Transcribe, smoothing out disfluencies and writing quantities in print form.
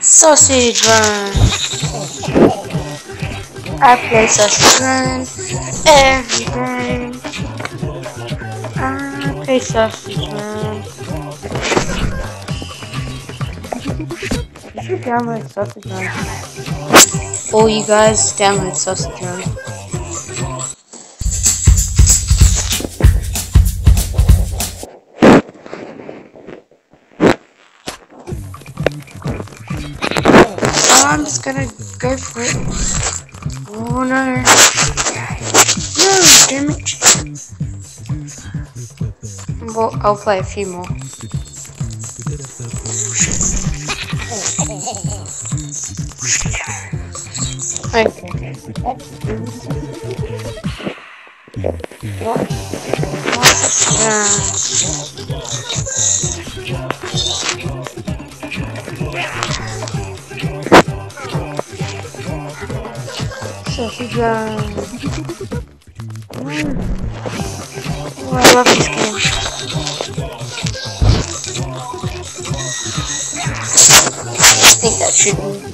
Sausage run. I play sausage run every day. I play sausage run. You should download sausage run. Oh, you guys download sausage run. I'm just gonna go for it. Oh no. No, damn it. Well, I'll play a few more. Okay. Sausage run. Oh, I love this game. I think that should be.